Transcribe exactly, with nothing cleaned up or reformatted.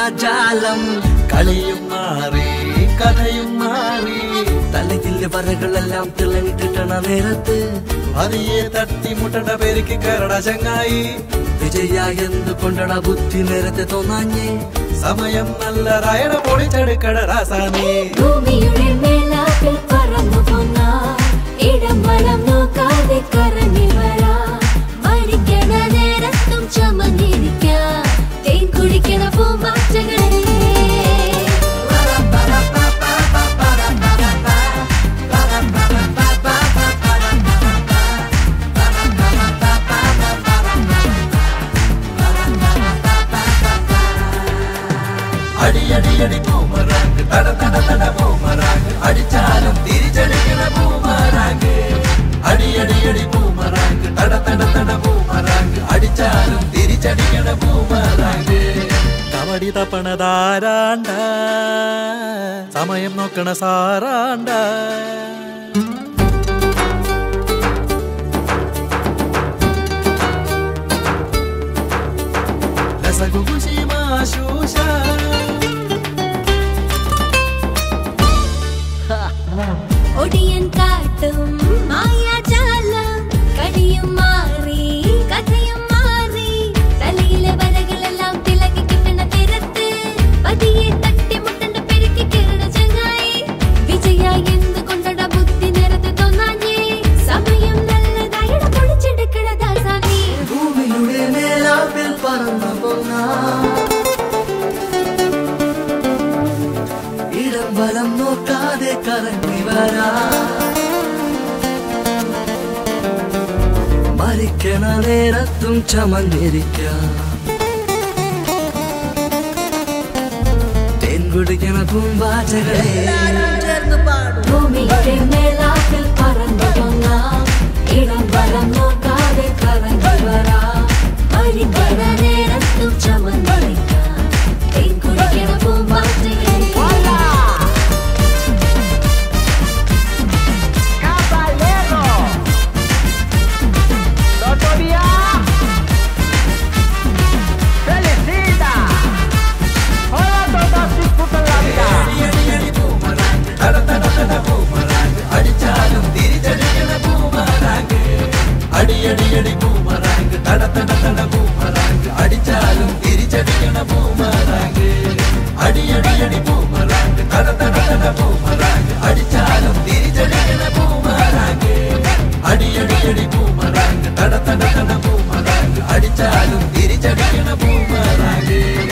മായാജാലം കളിയും മാറി കഥയും മാറി തലയിൽ വരകളെല്ലാം തിളങ്ങിട്ടിട്ടണ നേരത്ത് അതിയെ തട്ടിമുട്ടണ പേരിക്ക് കരട ചങ്ങായി വിജയ എന്തുകൊണ്ടട ബുദ്ധി നേരത്തെ തോന്നാഞ്ഞേ സമയം നല്ല രായണ പൊളിച്ചെടുക്കട രാസാനേ ഭൂമിയുടെ മേലാപ്പിൽ പറന്നു പോന്ന ഇടം വലം നോക്കാതെ കറങ്ങി വരാ മരിക്കണ നേരത്തും ചമന്നിരിക്കാം തേൻ കുടിക്കണ പൂമ്പാറ്റകളെ അടി അടി അടി ബൂമറാങ് തട തട തട ബൂമറാങ് അടിച്ചാലും തിരിച്ചടിക്കണ ബൂമറാങ് അടി അടി അടി ബൂമറാങ് തട തട തട ബൂമറാങ് അടിച്ചാലും തിരിച്ചടിക്കണ ബൂമറാങ് കബഡി തപ്പണതാരാണ്ട സമയം നോക്കണ സാറാണ്ട ലസകുകുശിമാശൂഷ ഒടിയൻ കാട്ടും മായാജാലം കളിയും മാറി കഥയും മാറി തലയിലെ വരകളെല്ലാം തിളങ്ങി കിട്ടണ നേരത്ത് പതിയെ തട്ടിമുട്ടണ്ട പെരുക്കി കയറണ ചങ്ങായി വിജയ എന്തുകൊണ്ടട ബുദ്ധി നേരത്തെ തോന്നാഞ്ഞേ സമയം നല്ലതായിട പൊളിച്ചെടുക്കണ ദാസാനേ ഭൂമിയുടെ മേലാപ്പിൽ പറന്നു പോന്ന ഇടം വലം നോക്കാതെ കറങ്ങി വരാ മരിക്കണ നേരത്തും ചമന്നിരിക്കാം തേൻ കുടിക്കണ പൂമ്പാറ്റകളെ ഭൂമിയുടെ മേലാപ്പിൽ പറന്നു പോന്ന ഇടം വലം നോക്കാതെ കറങ്ങി വരാ മരിക്കണ നേരത്തും ചമന്നിരിക്കാം തേൻ കുടിക്കണ പൂമ്പാറ്റകളെ അടിച്ചാലും തിരിച്ചടിക്കണ ബൂമറാങ് അടി അടി അടി ബൂമറാങ് തട തട തട ബൂമറാങ് അടിച്ചാലും തിരിച്ചടിക്കണ ബൂമറാങ് അടി അടി അടി ബൂമറാങ് തട തട തട ബൂമറാങ് അടിച്ചാലും തിരിച്ചടിക്കണ ബൂമറാങ് അടി അടി അടി ബൂമറാങ് തട തട തട ബൂമറാങ് അടിച്ചാലും തിരിച്ചടിക്കണ ബൂമറാങ്